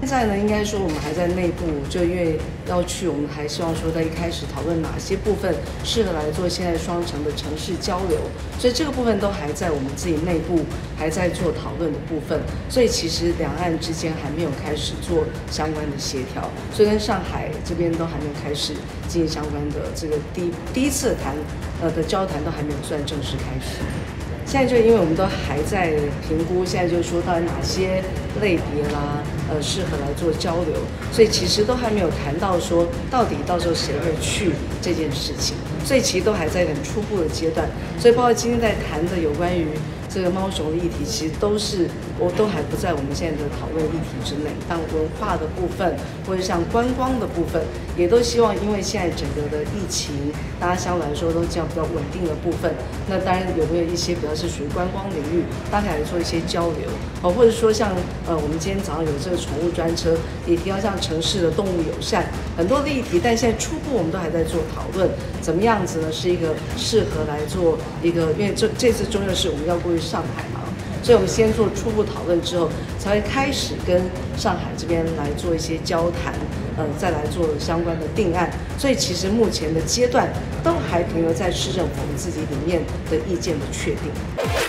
现在呢，应该说我们还在内部，就因为要去，我们还希望说在一开始讨论哪些部分适合来做现在双城的城市交流，所以这个部分都还在我们自己内部还在做讨论的部分，所以其实两岸之间还没有开始做相关的协调，所以跟上海这边都还没有开始进行相关的这个第一次的交谈都还没有算正式开始。现在就因为我们都还在评估，现在就是说到底哪些类别啦，适合来做交流，所以其实都还没有谈到说到底到时候谁会去这件事情，所以其实都还在很初步的阶段，所以包括今天在谈的有关于这个猫熊的议题，其实都还不在我们现在的讨论议题之内。像文化的部分，或者像观光的部分，也都希望因为现在整个的疫情，大家相对来说都这样比较稳定的部分，那当然有没有一些比较是属于观光领域，大家来做一些交流，或者说像我们今天早上有这个宠物专车，也提到像城市的动物友善很多的议题，但现在初步我们都还在做讨论，怎么样子呢？是一个适合来做一个，因为这次重要是我们要过去上海嘛。所以我们先做初步讨论之后，才会开始跟上海这边来做一些交谈，再来做相关的定案。所以其实目前的阶段都还停留在市政府自己里面的意见的确定。